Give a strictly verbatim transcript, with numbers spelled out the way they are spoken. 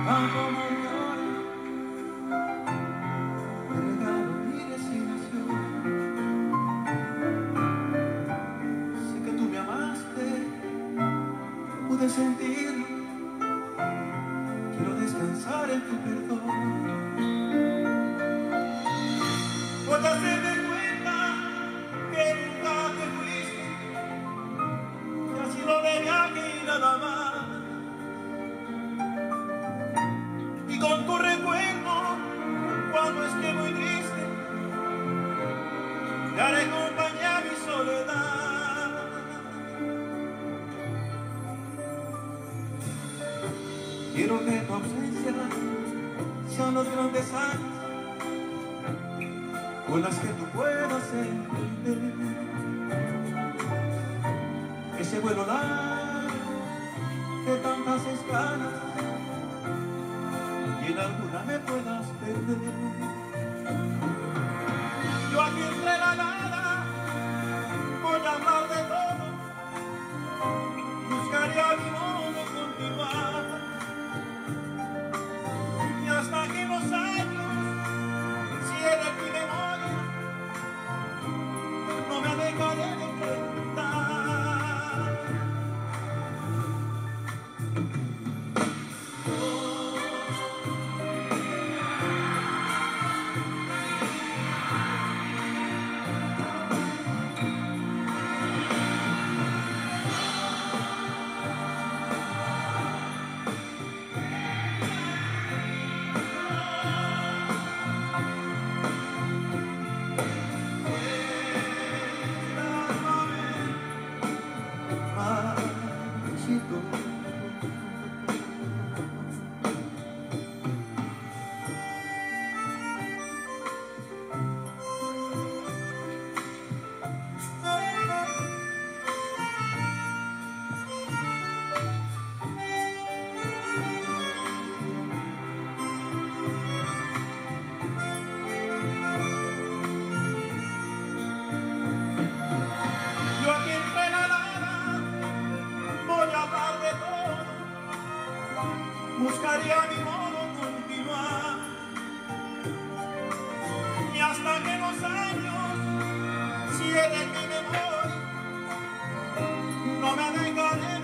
tan como llora, te regalo mi resignación. Sé que tú me amaste, pude sentirlo, quiero descansar en tu perdón. Voy a hacerme cuenta que nunca te fuiste, que ha sido de viaje y nada más. Y con tu recuerdo, cuando esté muy triste, te haré compañía a mi soledad. Quiero que tu ausencia sean los grandes años con las que tú puedas entender ese vuelo largo de tantas escalas y en alguna me puedas perder. Yo aquí entre la nada voy a hablar de todo, buscaré a mi modo continuar, y hasta que los años cierren mi memoria no me dejaré de preguntar. Yo aquí entre la nada voy a hablar de todo, buscaré a mi modo continuar, y hasta que los años cierren mi memoria no me dejaré